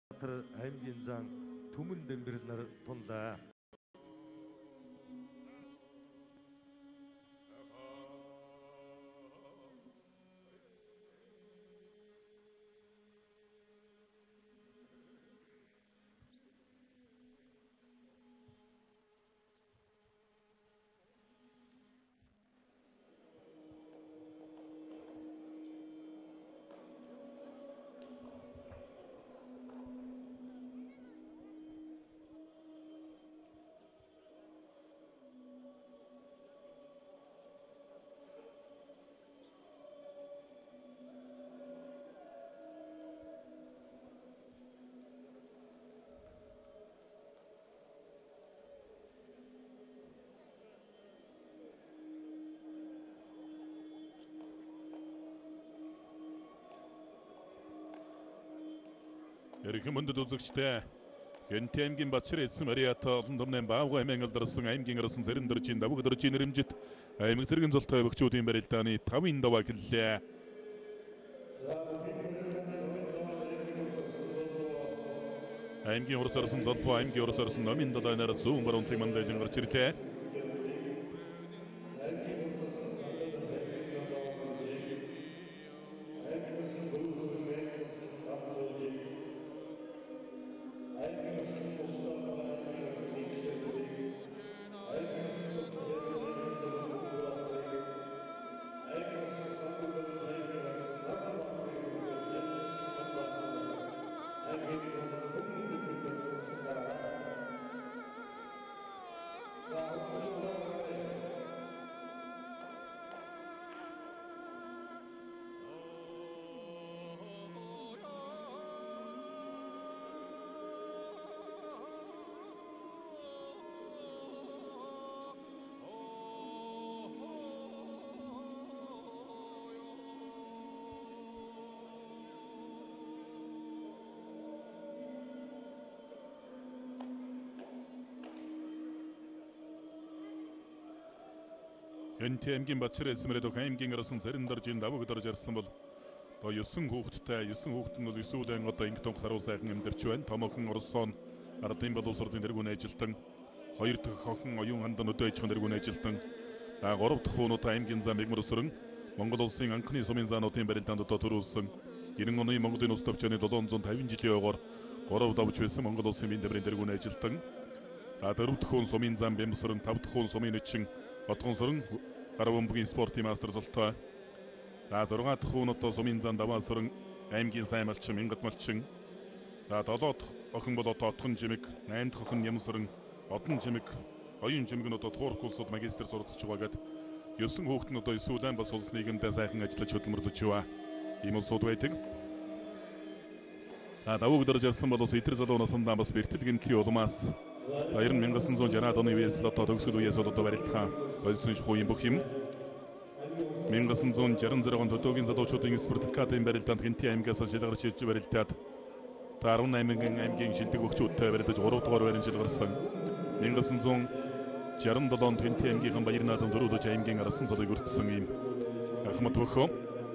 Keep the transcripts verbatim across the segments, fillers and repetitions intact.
аймгийн зан түмэн дэмбэрэл нар тунлаа. Ерөнхий мөндөд үзэгчтэй Гэнти аймгийн Батшир эзэн Мариата олон томны баавга аймгийн алдарсан аймгийн арсан зарим дөржийн давг дөржийн нэрэмжит аймаг цэргийн золтой өгчүүдийн барилдааны тавын даваа гэллээ. Аймгийн урс арсан золбоо аймгийн урс арсан номын далайнаар зүүн баруун талын манлайлан гарч ирлээ. Гэнти аймгийн Батшир эзэн Мариата аймгийн арсан зарим дөржийн давг дөрж арсан бол одоо ёсон хүүхэдтэй ёсон хүүхэд нь бол эсвэл одоо инг тонх саруу сайхан амьдарч байна. Томоохон Орсон ардын боловсролын тэргүүн ажилтан хоёр дахь охин оюун хандан өдөө аж ахуйн тэргүүн ажилтан гурав дахь хүүнүүд аймгийн зам мэгмэр өсрөн Монгол улсын анхны сумын заануудын барилдаанд одоо төрүүлсэн ninety оны Монголын улс төвчөөний seven hundred fifty жилийн ойгоор гурав давж байсан Монгол улсын бие дэврийн тэргүүн ажилтан дөрөв дахь хүн сумын зам бэмсрэн тав дахь хүн сумын өчин Отгон сөрөн гар бөмбөгийн спортын мастер золтой. За зургаан дахь хүн одоо сумын зан даваа сөрөн аймгийн сайн малчин Мянгат малчин. За долоо дахь охин бол одоо Отгон жимэг, наймд дахь охин Ямсран, Одон жимэг, оюун жимэг нь одоо Туурх улсууд магистр суралцж байгаа гэд ёсон хүүхэд нь одоо Сүлэн бас улс нийгэмдээ сайхан ажиллаж хөдөлмөрлөж байна. Ийм улсууд байдаг. А давуу дөрж ирсэн бол Идэр залуу насандаа бас бэртэл гэмтлийн улмаас баяр нь nineteen sixty оны үеэс л одоо төгсгөл үеэс бол одоо барилдахаа болсон шхууийн бүх юм. nineteen sixty он төдөөгийн залуучуудын спартакадын барилдаанд Гэнти аймгаас шилгарч ирж барилдаад Тарун аймгийн аймгийн шилдэг өгчүүдтэй барилдаж гурав дугаар байрын жил гарсан. nineteen sixty онд Гэнти аймгийн баяр наадам төрүүлж аймгийн арсан цолыг өртсөн юм. Ахмад бөхөө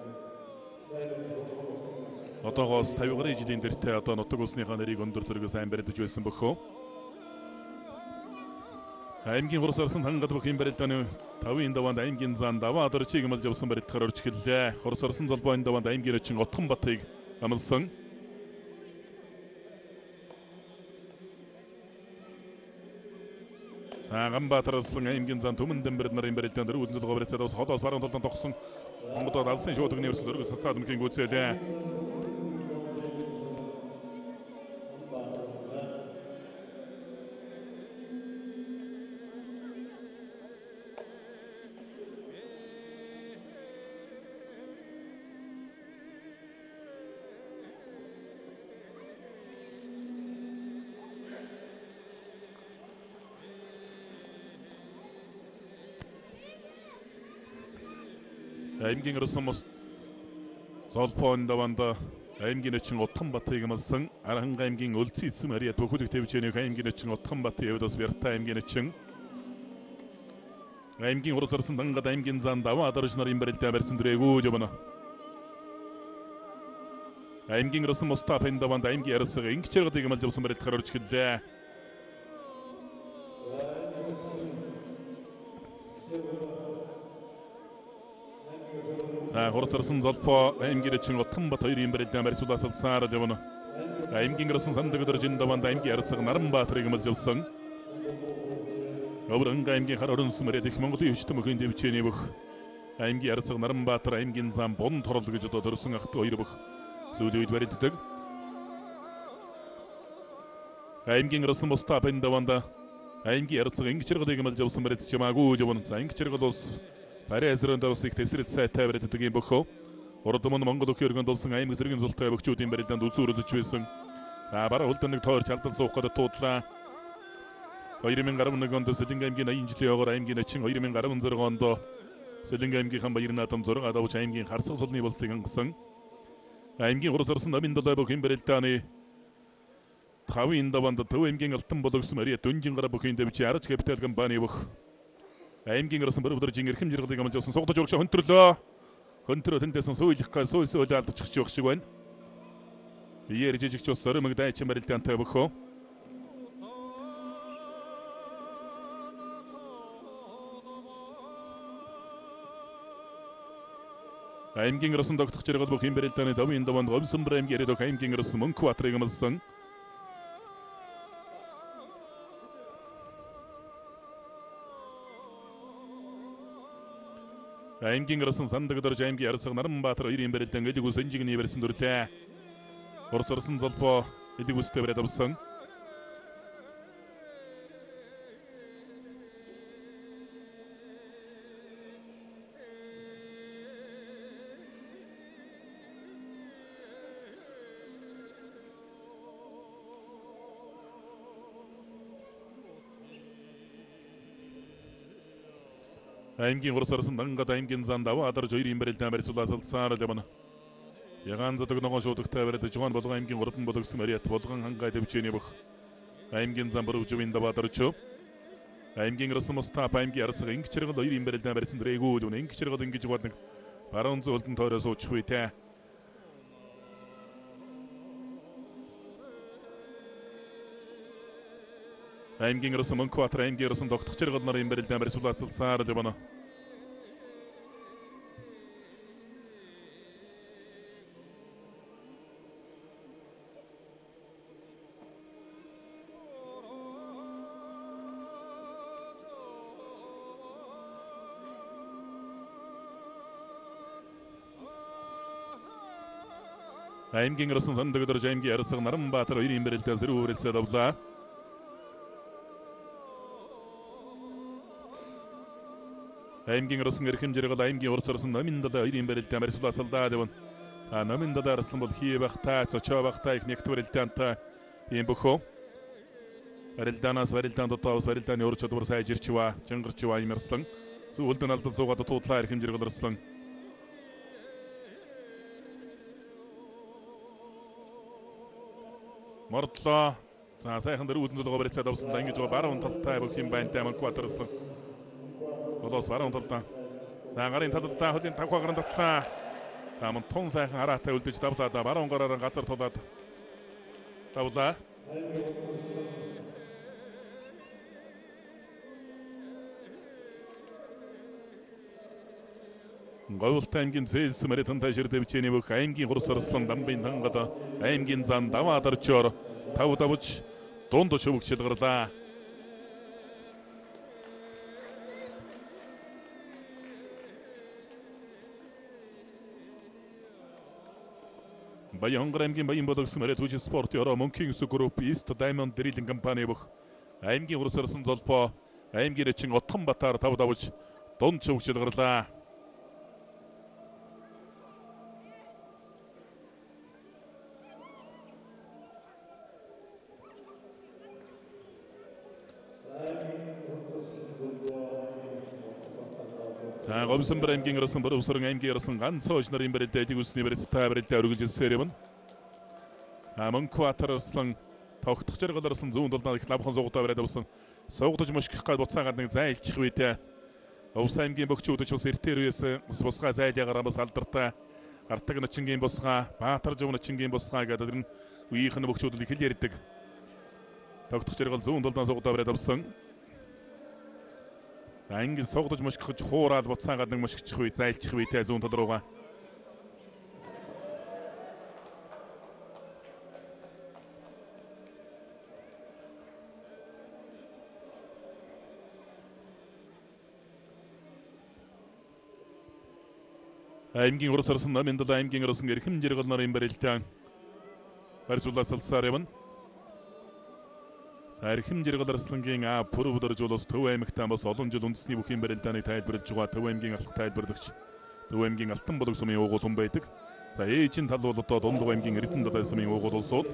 одоогоос fifty гаруй жилийн дэртээ одоо нутаг улсныхаа нэрийг өндөр төргөө сайн барилдаж байсан бөхөө. Аймгийн хурс арсан хангад бүх юм барилдааны тавын даваанд аймгийн зан даваа дөрчийг амлж явсан барилдахаар орж эхэллээ. Хурс арсан золбооны даваанд аймгийн өчин Отхон Батыг амлсан. Саганбаатар улсын аймгийн зан түмэн дэмбэрэл нарын барилдаанд дөрвөн зулгаа барилцаад бас холоос баруун талдан тогсон Монгол алсын шуудгын өрсөлд өргөс цацаад мөхийн гүйцээлээ. аймгийн арсан мос золбооны даваанд аймгийн өчин Отхон Батыг амлсан. Аранхан аймгийн Өлцөн эзэн Мариата бүхүүлэг төвчөөний аймгийн өчин Отхон Батын явд бас Бяртай аймгийн өчин аймгийн урд зарсан дангад аймгийн зан даваа дарж нарын барилдаа барьсан дөрөөгөө явна. аймгийн Росын Мустаф энэ даванд аймгийн ярилцага ингэж яргадыг амлж явсан барилдахаар орж эхэллээ. За хурцарсан золпоо аймгийн Чин Утганбат хоёрын барилдаан барьсуулаас алсаар л явна. Аймгийн Росын сандаг өдөрж энэ даванд аймгийн ярилцага Наранбаатарыг амлж явсан. Өврөнг аймгийн хар орон сүмрээд их Монголын өвчтөн мөхөнд дэвчээний бүх аймгийн ярилцага Наранбаатар аймгийн зам бун торол гэж одоо төрсөн ахт хоёр бүх сүүлийн үед барилддаг. Аймгийн Росын Мустаф энэ даванд аймгийн ярилцага ингэж яргадыг амлж явсан барилдаж чамаагүй явна. За ингэж яргал ус Паризрын давсыг тесрэл сайтай барилддаг юм бөхөө. Урдмын Монгол өхөр өргөнд болсон аймаг зэргийн зултай бөхчүүдийн барилдаанд үзүүрлэж байсан. За бараа хөлдөнд нэг тойрч алдал суух гэдэг туудлаа. хоёр мянга гаруй нэг онд Сэлэнг аймгийн аян жилийн огоор аймгийн Чин хоёр мянга гаруй зураг онд Сэлэнг аймгийн баяр наадам зураг адавч аймгийн харцаг сулны болстыг ангасан. Аймгийн хурцарсан намын далай бүхэн барилдааны тавын даванд Төв аймгийн алтан бологс Мария Дүнжин гараа бүхэн дэвч арч капитал компани бүх аймгийн Росын бөрөвдөржин эрхэм жиргалыг амлж явсан сугдаж урагшаа хөнтрлөө. Хөнтрөө тэнтэсэн суулих гал суул суул алдчих шиг шиг байна. Биеэр жижигч бас сөрөмөг дайчин барилдаантай бөхөө. аймгийн Росын догтох жиргал бүхэн барилдааны давын даванд Говьсомбор аймгийн Эредок аймгийн Росын Мөнхбаатарыг амлсан. аймгийн Росын сандаг дөрж аймгийн ярилцага Наранбаатар хоёрын барилдаан элэг ус энжигний барьсан дүрлээ. Урсарсан золбоо элэг устэй бариад авсан. аймгийн хурцарсан Дангад аймгийн зан даваа адарж хоёрын барилдаан барьсуулаас алсаар л явна. Ягаан зодог ногоон шуудагтай барилдаж Жуан болгон аймгийн гурван болгос Мариат болгон хангай дэвчээний бүх аймгийн зан бүрөвжвийн даваа адарч аймгийн Росын Мустаф аймгийн ярилцага ингэж чиргал хоёрын барилдаан барьсан дрээгүү л үнэ ингэж чиргал ингэж гоод нэг баруун зөөлдөн тойроо суучих үйтэй. аймгийн Росын Мөнхбаатар аймгийн Росын догтох чиргал нарын барилдаан барьсуулаас алсаар л явна. аймгийн Росын сандаг дөрж аймгийн ярилцага Наранбаатар хоёрын барилдаан зэрэг хүрэлцээд авлаа. аймгийн Росын эрхэм жиргал аймгийн урцарсан намын далай хоёрын барилдаан барьсуулаас алдаа явна. А намын далай арсан бол хий багтай цочоо багтай их нэгт барилдаантай юм бөхөө. Барилдаанаас барилдаанд дотоос барилдааны ур чадвар сайжирчваа, жингарчваа юмарслан сүүлдэн алдал суугаад туудлаа эрхэм жиргал арслан. Мордлоо. За сайхан дөрөв үлдэн зулгаа барилцаад авсан. За ингэж байгаа баруун талтай бүх юм байнтай Мөнхбаатар арслан. Болоос баруун талдаа. За гарын талдаа хөлийн тавхаа гарын татлаа. За мөн тун сайхан хараатай үлдэж давлаа да баруун гараар газар тулаад давлаа. Говьсолтой аймгийн Зээлс Маритан ташир дэвчээний бүх аймгийн хурцарслан дамбын тангада аймгийн зан даваа дарчоор тав давж дунд шөвөг шилгарлаа. Баянгар аймгийн баян болгос Марит хүч спорт ёро Мөнхийн өсөг групп East Diamond Drilling компани бүх аймгийн хурцарсан золбоо аймгийн Чин Утганбатаар тав давж дунд шөвөг шилгарлаа. За Говьсомбор аймгийн Росын Борөвсөрөн аймгийн Росын ганц хойш нарын барилдаа элэг усны барилдаа барилдаа үргэлжилсээр явна. А Мөнхбаатар арслан тогтох жаргал арслан зүүн талдаа их лавхан суугатаа бариад авсан. Суугдаж мөшгөх гал буцаагаад нэг зайлчих үйтэй. Өвс аймгийн бөхчүүд ч бас эртээр үеэс бусгай зайлаагаар бас алдартай Артаг Начингийн босгаа, Баатар Жав Начингийн босгаа гэдэг энэ үеийнхэн бөхчүүд их хэл ярьдаг. Тогтох зэрэг зүүн талдаа суугдаа бариад авсан. За ангил суугдаж мушгихж хуураад буцаагаад нэг мушгичих үе, зайлчих үетэй зүүн тал руугаа. Аймгийн урс арсан намындал аймгийн арсан эрхэм зэрэг нарын барилтаан барьжуулаад салсаар явна. Эрхэм зэрэг арслангийн А пүрэв дөржүүлс Төв аймагтаа бас олон жил үндэсний бүхийн барилдааны тайлбарлаж байгаа Төв аймгийн алхах тайлбарлагч Төв аймгийн Алтан болог сумын уугуул хүн байдаг. За ээжийн тал бол одоо Дундав аймгийн Эрдэнэ далай сумын уугуул улсууд.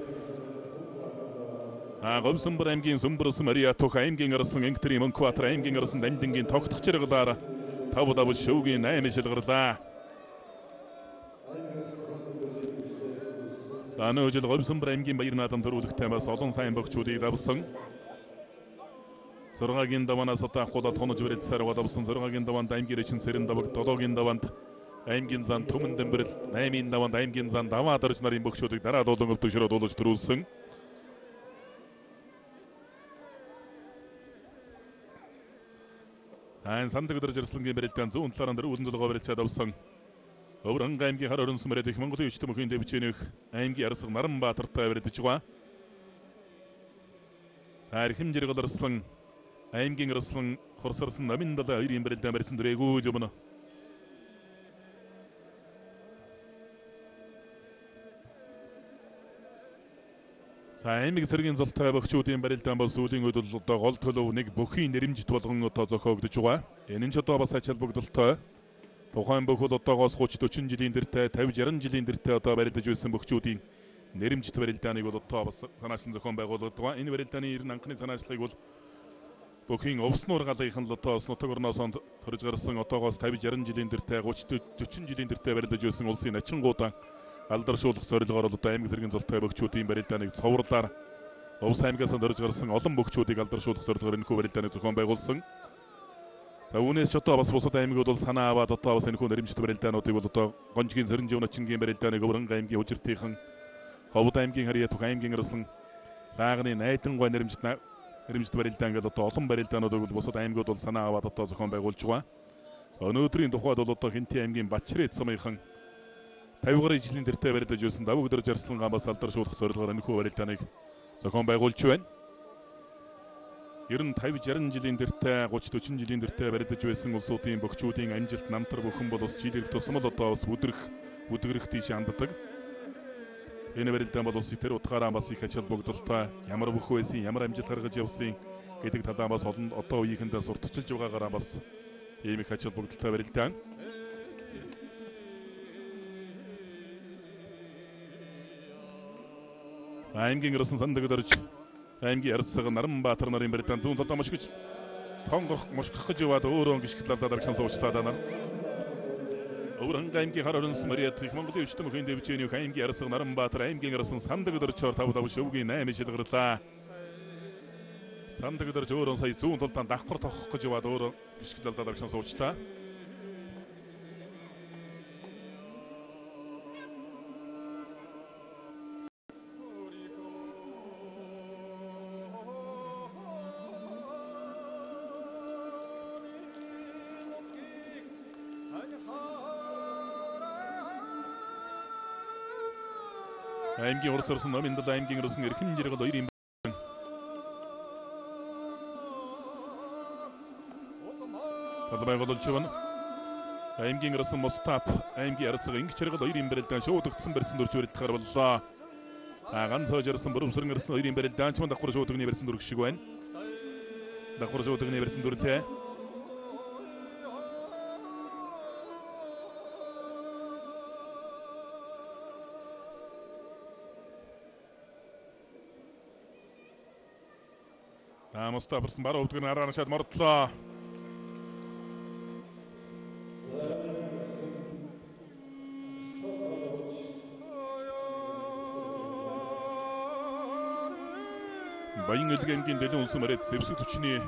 А Говьсомбор аймгийн Сүмбэрс Мария Тух аймгийн арсан Инктрийн Мөнхбаатар аймгийн арсан Дандингийн тогтох зэрэглаар тав дав шөвгийн найм шилгарлаа. Санаа жил Говьсомбор аймгийн Баяр наадам төрүүлэгтэй бас олон сайн богчуудыг давсан. зургагийн даванаас одоо хулаад хонож барилдсаар давсан зургагийн даванд аймгийн эчин цэрэн даваг долоогийн даванд аймгийн зан Түмэн Дэмбэрэл наймын даванд аймгийн зан Даваа дарж нарын богчуудыг дараа дуулан өвдөгшрөө дуулж төрүүлсэн. Сайн сандаг дарж ирслэнгийн барилдаан зүүн талаараа дөрвөн зулгоо барилцаад авсан. Өврөн аймгийн хар орон сүмрээд их Монголын өчтөм өхөнд дэвчэнэх аймгийн арсаг Наранбаатартай барилдаж байгаа. Эрхэм зэрэг арслан аймгийн арслан хорсорсон намындал хоёрын барилдаан барьсан дөрэгүүл өмнө. Аймаг сэргийн золтой богчуудын барилдаан бол сүүлийн үед одоо гол төлөв нэг бүхийн нэрэмжит болгон одоо зохиогдож байгаа. Энэ ч одоо бас ач холбогдолтой. Тухайн бүх бол одоогоос гуйч дөрвөн жилийн дэртэй тавьж яран жилийн дэртэй одоо барилдаж байсан богчуудын нэрэмжит барилдааныг бол одоо бас санаачилсан зохион байгуулагддаг байгаа. Энэ барилдааны ер нь анхны санаачлагыг бол бүхийн Овснуур галынхан л одоо нутаг орноос төрж гарсан одоогоос тавьж яран жилийн дэртэй гуйч дөрвөн жилийн дэртэй барилдаж байсан улсын начингуудаа алдаршуулах зорилгоор одоо аймаг зэргийн золтой богчуудын барилдааныг цовруулаар Овс аймгаас төрж гарсан олон богчуудыг алдаршуулах зорилгоор энэхүү барилдааныг зохион байгуулсан. За үүнээс ч одоо бас бусад аймагуд бол санаа аваад одоо бас энэхүү нэрэмжит барилдаануудыг бол одоо Гонжгийн Цэрэн Жав Начингийн барилдааныг Өврөн аймгийн Хүчиртийнхэн Ховд аймгийн Харьяа Тух аймгийн арслан Лагны Найдангой нэрэмжит нэрэмжит барилдаан гэдэг одоо олон барилдаануудыг бол бусад аймагуд бол санаа аваад одоо зохион байгуулж байгаа. Өнөөдрийн тухайд бол одоо Хинти аймгийн Бачрет сумынхан тавь гаруй жилийн дэртэй барилдаж байсан давуу дөрж арслан бас алдаршуулах зорилгоор энэхүү барилдааныг зохион байгуулж байна. Ер нь тавьж яран жилийн дэртэй гуйч дөрвөн жилийн дэртэй барилдаж байсан улсуудын богчуудын амжилт намтар бүхэн бол бас жилэрх тусам л одоо бас бүдрэх бүдгэрэх тийш ханддаг. Энэ барилдаан бол улсын тэр утгаараа бас их ач холбогдолтой ямар бүх байсан ямар амжилт гаргаж явсан гэдэг талаа бас олон одоо үеийнхэндээ сурталчилж байгаагаараа бас ийм их ач холбогдолтой барилдаан. Аймгийн арсан сандаг дөрж аймгийн арцсаг Наранбаатар нарын барилдаан зүүн талдаа мушгиж тонгорох мушгих гэж яваад өөрөө гიშгэлээр дарагшин суучлаад байна. Өврөн аймгийн хар орон Мария Тух Монголын өчтөм өхөнд дэвчэнэх аймгийн арцсаг Наранбаатар аймгийн арсан сандаг дөрчөөр тав дав шөвгийн найм шилгарлаа. Сандаг дөрж өөрөө сая зүүн талдаа давхар тохох гэж яваад өөрөө гიშгэлээр дарагшин суучлаа. Аймгийн урд зорсон намындал аймгийн арсан эрхэм зэрэг хоёрын талбай голж байна. Аймгийн арсан Мустап аймгийн арцаг инг зэрэг хоёрын барилдаан шуудагдсан барьсан дөрж барилдахаар боллоо. А ганц хожирсан бүрэмсрэн арсан хоёрын барилдаан ч давхар шуудагны барьсан дөрг шиг байна. Давхар шуудагны барьсан дөрөлээ. Мустапарсан баруун өвдгөр нараа шат мордлоо. Баян өлгөмгийн дэлгэн унсан мөрөд зэвсэг төчний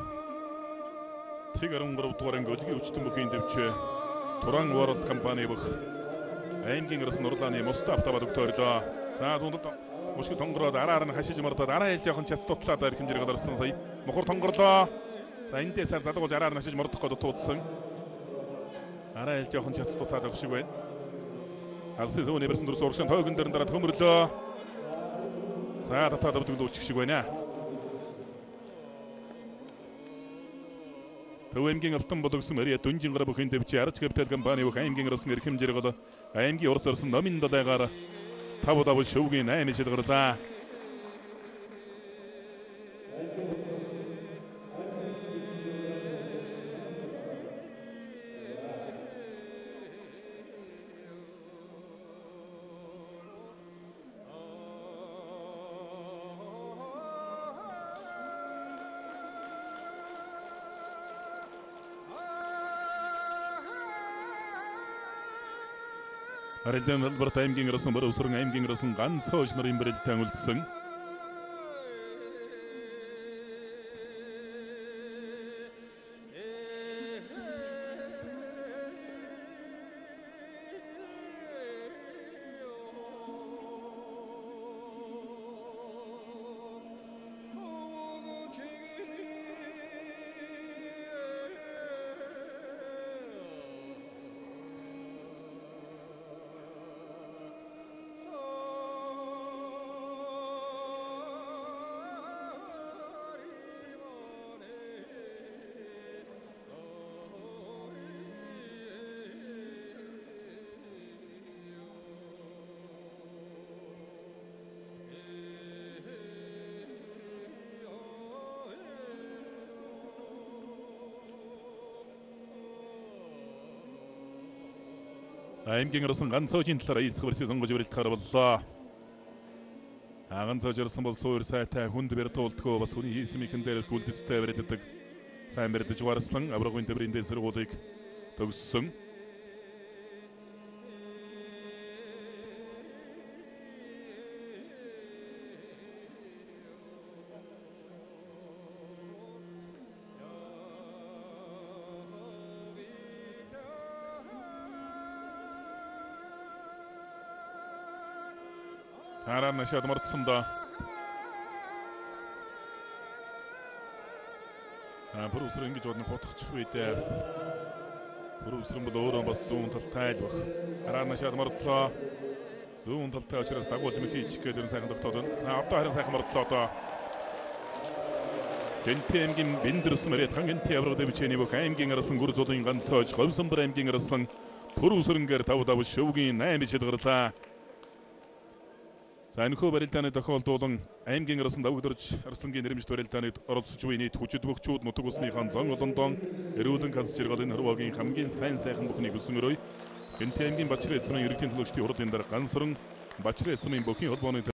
тэг арван гурав дугаар анги өлгийн өчтөн бүхийн дэвчээ Туран World компани бөх аймгийн арс нурлааны Мустаф таваад өгтөөрлөө. За дундад мушиг тонгороод араар нь хашиж мордоод араа хэлж явах час тутлаад эрхэмжээр гарсан сая. Мохор тонгорлоо. За эндээ сайн залгуулж араар нь хашиж мордох гээд туудсан. Араа хэлж явах час тутлаад авах шиг байна. Алсын зүүн нэрсэн дөрс урагшин тоогон дэрэн дараа төмөрлөө. За татаад өвдөглүүлчих шиг байна. Төвэмгийн алтан болгосон Мария Дүнжин гара бүхэн дэвчи арч капитал компани бүх аймгийн арсан эрхэмжээр гол аймгийн урц орсон номин далайгаар тав удаа шөвгийн найм ижил гарлаа. Арилдан Алберт аймгийн арсан бар усран аймгийн арсан ганц хойш нарын бэрэлтэн үлдсэн. аймгийн арсан ганц хойжийн талаар ээлцэх барьсыг сонгож өрөлт гарваллаа. Ганц хойж арсан бол суур сайтай хүнд бэр туулдгөө бас хүний хийсэн мэхэн дээр хүлдэцтэй барилдаг. Сайн барьдаж варслан аврагын төврийн дээр сэргуулыг төгссөн. Хараа нашаад мордсон да. Аа бүр усрын ингэж бодно хотчих үедээ. Бүр усрын бол өөрөө бас зүүн талтай л баг. Хараа нашаад мордлоо. Зүүн талтай учраас дагуулж мөхийчих гэдэг нь сайхан тогтоод байна. За одоо харин сайхан мордлоо одоо. Гэнтэмгийн Биндэрс мэрэт хангэнти авраг дэвчээний бүх аймгийн арсан гүр зулын ганц хойж Говьсонбор аймгийн арслан бүр усрынгээр тав дав шөвгийн найм ижил гарлаа. За энэхүү барилдааны тохиолдуулан аймгийн арсан давгдорж арслангийн нэрмжт барилдааныг оролцож буй нийт хүчит бөхчүүд нутаг усныхан зон олондон эрүүлэн калс жиргалын хорвоогийн хамгийн сайн сайхан бүхнийг өсөн өрөө Гэнтэ аймгийн Бачрын эсмийн иргэдийн төлөөлчдийн хурлын дараа ганцран Бачрын эсмийн бүхий холбооны